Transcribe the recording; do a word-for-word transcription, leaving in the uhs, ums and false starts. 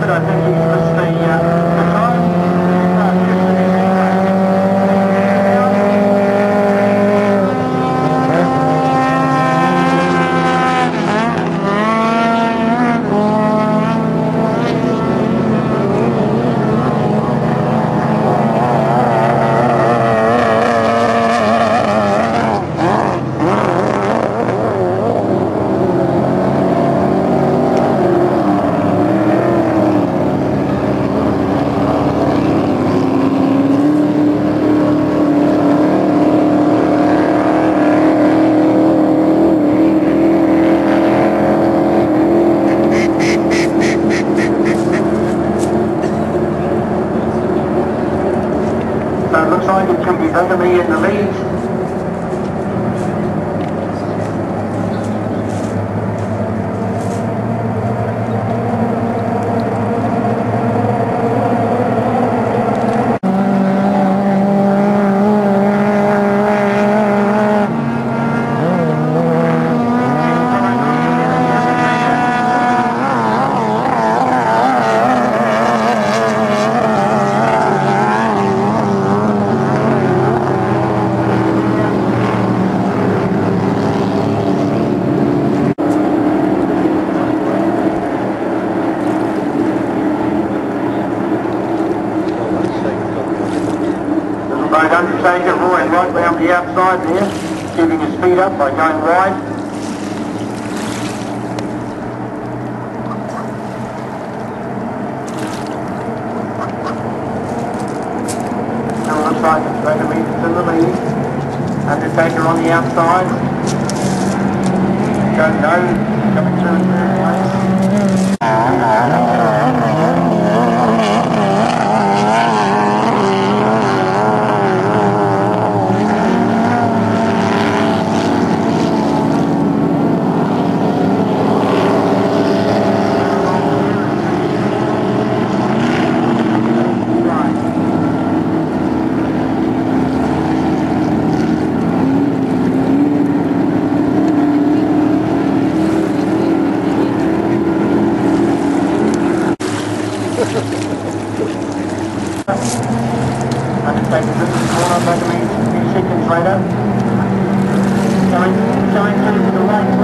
good. I think he's missed the, uh, the time. Uh, just the next So it looks like it could be better me in the lead. Little boat undertaker rolling right round the outside there, keeping his speed up by going wide. Now it looks like it's going to be in the lead. Undertaker on the outside. Don't know, coming through in third place. Undertaker this corner, back a few seconds later. Going, going through to the right.